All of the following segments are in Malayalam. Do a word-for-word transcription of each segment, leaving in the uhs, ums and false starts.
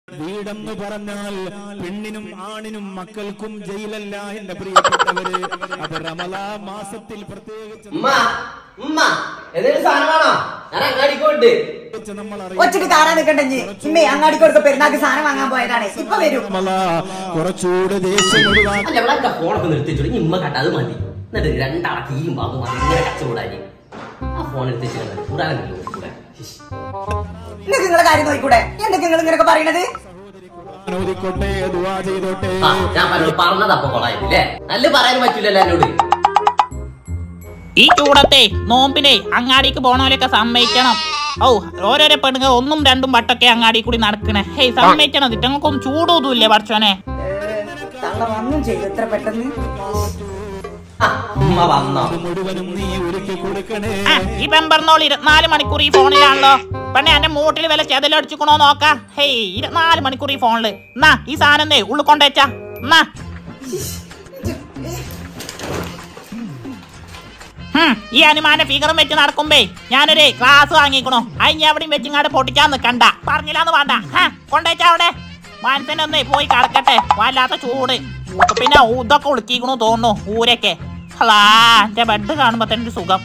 വീടെന്ന് പറഞ്ഞാൽ പെണ്ണിനും ആണിനും മക്കൾക്കും ജയിലല്ല എന്റെ പ്രിയപ്പെട്ടവര്. അത് റമളാൻ മാസത്തിൽ പ്രത്യേകിച്ച് കുറച്ചുകൂടെ ദേഷ്യം നിങ്ങളെ കാര്യം നോക്കൂടെ? എന്തൊക്കെ നിങ്ങൾ ഇങ്ങനെയൊക്കെ പറയണത്? നല്ല പറയാൻ പറ്റില്ലല്ലോ എന്നോട്. ഈ ചൂടത്തെ നോമ്പിനെ അങ്ങാടിക്ക് പോണവരൊക്കെ സമ്മതിക്കണം. ഓ ഓരോരോ പെണ്ണുങ്ങൾ ഒന്നും രണ്ടും വട്ടൊക്കെ അങ്ങാടി കൂടി നടക്കണേ. ഹേയ് സമ്മതിക്കണം. ഞങ്ങൾക്കൊന്നും ചൂടൊന്നുമില്ലേ പഠിച്ചോനെ? ഇത്ര പെട്ടെന്ന് ഈ പെമ്പറന്നോൾ ഇരുപത്തിനാല് മണിക്കൂർ ഈ ഫോണിലാണല്ലോ. പെണ്ണെ എന്റെ മൂട്ടിൽ വില ചെതലടിച്ചിക്കണോ നോക്കാം. ഹേയ് ഇരുപത്തിനാല് മണിക്കൂർ ഈ ഫോണില്. എന്നാ ഈ സാധനം ഉള്ളു കൊണ്ടുവച്ചാ എന്നാ. ഈ അനുമാന ഫിഗറും വെച്ച് നടക്കുമ്പേ ഞാനൊരു ക്ലാസ് വാങ്ങിക്കണോ. അതിന് എവിടെയും വെച്ചിങ്ങാട് പൊട്ടിക്കാൻ നിക്കണ്ട. പറഞ്ഞില്ലാന്ന് വേണ്ട. കൊണ്ടുവച്ചാ അവിടെ മനസ്സിനൊന്നേ പോയി കടക്കട്ടെ. വല്ലാത്ത ചൂട്. പിന്നെ ഇതൊക്കെ ഉളുക്കിക്കണു തോന്നുന്നു ഊരൊക്കെ. അല്ലാ എന്റെ ബെഡ് കാണുമ്പോ തന്നെ സുഖം.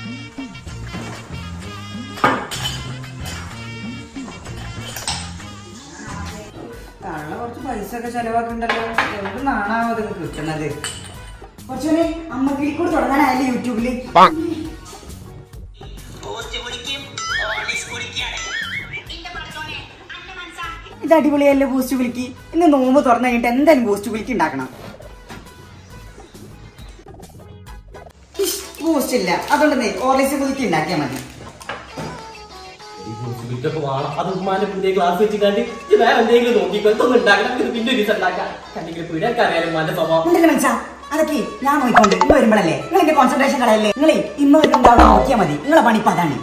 കുറച്ച് പൈസ ഒക്കെ ചെലവാക്കണ്ടല്ലോ. എവിടുന്നാണോ അത് കിട്ടുന്നത്? കുറച്ചോനെ അമ്മക്ക് കൂടെ തുടങ്ങാനായല്ലേ യൂട്യൂബില്. ഇത് അടിപൊളിയല്ലേ ബൂസ്റ്റ് വിളിക്ക്. ഇന്ന് നോമ്പ് തുറന്നു കഴിഞ്ഞിട്ട് എന്തായാലും ബൂസ്റ്റ് വിളിക്ക് ഉണ്ടാക്കണം. ബൂസ്റ്റ് ഇല്ല, അതുകൊണ്ട് ഓർലിക്സ് വിളിക്ക് ഉണ്ടാക്കിയാൽ മതി. അതൊക്കെ ഞാൻ നോക്കിക്കൊണ്ട് ഇമ്മ വരുമ്പോഴല്ലേ നിങ്ങൾ എന്റെ കോൺസെൻട്രേഷൻ കളയല്ലേ. നിങ്ങളെ ഇമ്മ വരുമ്പോ അവിടെ നോക്കിയാൽ മതി. നിങ്ങളെ പണിപ്പ് അതാണ്.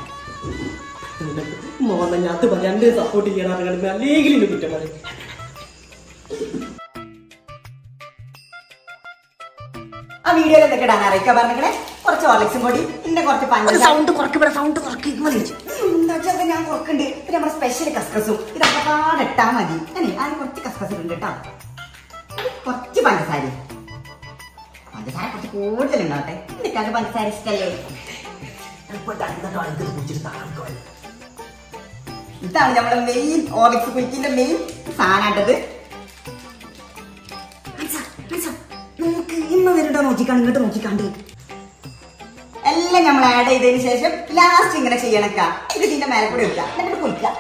സപ്പോർട്ട് ചെയ്യണം. അല്ലെങ്കിലും കുറ്റം പറയും. ആ വീഡിയോയിൽ എന്തൊക്കെ ഇടാൻ അറിയിക്കാൻ പറഞ്ഞേ. കുറച്ച് ഓർലിക്സും കൂടി പിന്നെ കുറച്ച് പഞ്ച സൗണ്ട് കുറയ്ക്ക്. സൗണ്ട് കുറയ്ക്ക് എന്താ വെച്ചാൽ ഞാൻ കുറക്കുന്നുണ്ട്. പിന്നെ നമ്മുടെ സ്പെഷ്യൽ കസ്കസും ഇതൊക്കെ പാടെ ഇട്ടാ മതി. അല്ലേ അതിന് കുറച്ച് കസ്കസ് ഉണ്ട് കേട്ടോ. കുറച്ച് പഞ്ചസാര പഞ്ചസാര കുറച്ച് കൂടുതൽ ഉണ്ടാവട്ടെ. എനിക്കത് പഞ്ചസാര ഇഷ്ടല്ലേ. ഇതാണ് നമ്മുടെ മെയിൻ ഓർലിക്സ് കുയിക്കിന്റെ മെയിൻ സാധനമായിട്ടത്. നമുക്ക് ഇന്ന് വരുന്നുണ്ടോ നോക്കിക്കാണ്ട് ഇങ്ങോട്ട് നോക്കിക്കാണ്ട് എല്ലാം നമ്മൾ ആഡ് ചെയ്തതിന് ശേഷം ലാസ്റ്റ് ഇങ്ങനെ ചെയ്യണക്ക. ഇത് ഇതിന്റെ മേലെ കൂടെ വെക്കാം. എന്നിട്ട് കുളിക്കാം.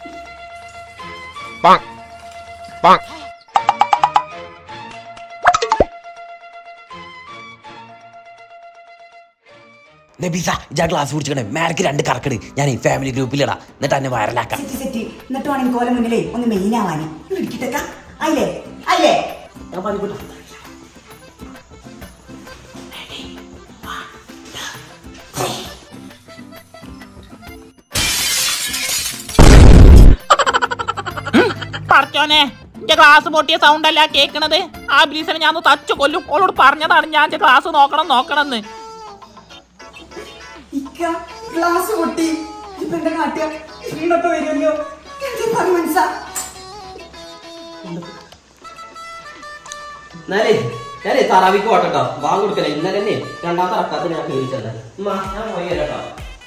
ഗ്ലാസ് കുടിച്ചേ മേലക്ക് രണ്ട് കറക്കട്. ഞാൻ ഈ ഫാമിലി ഗ്രൂപ്പിലിടാ. എന്നിട്ട് എന്നെ വൈറലാക്കാം. എന്നിട്ട് വേണമെങ്കിൽ കോലം മുന്നിലേ ഒന്ന് മെയിൻ ആവാന് ഇടിക്കിട്ടേക്കാം. അയില്ലേ അയില്ലേ ഞാൻ പണിക്കൂട്ടാ. പറച്ചോനെ എന്റെ ക്ലാസ് പൊട്ടിയ സൗണ്ട് അല്ല കേക്കണത്. ആ ബ്ലീസിനെ ഞാൻ തച്ചു കൊല്ലും. ഓളോട് പറഞ്ഞതാണ് ഞാൻ എന്റെ ക്ലാസ് നോക്കണം നോക്കണമെന്ന്. ഗ്ലാസ് പൊട്ടി ഇപ്പൊ എന്റെ കാട്ടിയ ക്ഷീണൊക്കെ വരുമല്ലോ. എന്നാലേ ഞാനേ തറാവിക്ക് പോട്ടോ. വാങ്ങി കൊടുക്കലേ. ഇന്നലെ തന്നെ രണ്ടാമത്തെ റക്കാത്ത് ഞാൻ കേറിച്ചല്ലേ. ഞാൻ പോയി കേട്ടോ.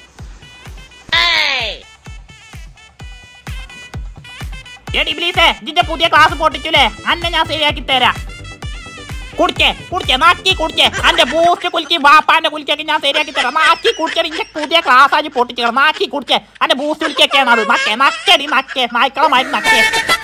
എടി ബ്ലീസേ ജിന്റെ പുതിയ ക്ലാസ് പൊട്ടിച്ചില്ലേ? അന്നെ ഞാൻ ശരിയാക്കി തരാം. കുടിച്ചേ കുടിച്ചേ നാക്കി കുടിച്ചേ. അന്റെ ബൂസ്റ്റ് കുലിക്ക് ബാപ്പാന്റെ കുലിക്കൊക്കെ ഞാൻ ശരിയാക്കി തരാം. നാക്കി കുടിച്ചേ. ഇന്റെ പുതിയ ക്ലാസ് ആക്കി പൊട്ടിച്ചേക്കണം. നാക്കി കുടിച്ചേ. അന്റെ ബൂസ്റ്റ് കുലിക്കൊക്കെയാണ് അത്. നക്കേ നക്കടി നക്കേ നായ്ക്കളമായി നക്കേ.